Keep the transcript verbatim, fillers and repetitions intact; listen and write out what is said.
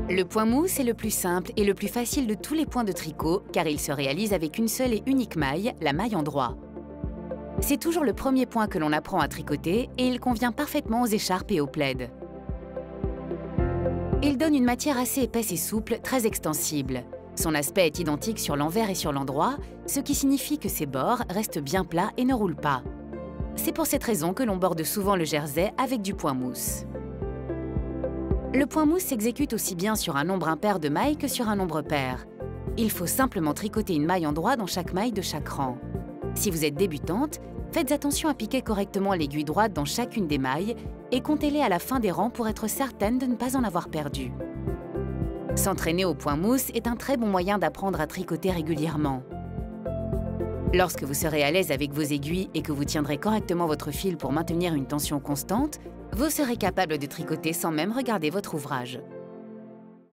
Le point mousse est le plus simple et le plus facile de tous les points de tricot car il se réalise avec une seule et unique maille, la maille endroit. C'est toujours le premier point que l'on apprend à tricoter et il convient parfaitement aux écharpes et aux plaids. Il donne une matière assez épaisse et souple, très extensible. Son aspect est identique sur l'envers et sur l'endroit, ce qui signifie que ses bords restent bien plats et ne roulent pas. C'est pour cette raison que l'on borde souvent le jersey avec du point mousse. Le point mousse s'exécute aussi bien sur un nombre impair de mailles que sur un nombre pair. Il faut simplement tricoter une maille endroit dans chaque maille de chaque rang. Si vous êtes débutante, faites attention à piquer correctement l'aiguille droite dans chacune des mailles et comptez-les à la fin des rangs pour être certaine de ne pas en avoir perdu. S'entraîner au point mousse est un très bon moyen d'apprendre à tricoter régulièrement. Lorsque vous serez à l'aise avec vos aiguilles et que vous tiendrez correctement votre fil pour maintenir une tension constante, vous serez capable de tricoter sans même regarder votre ouvrage.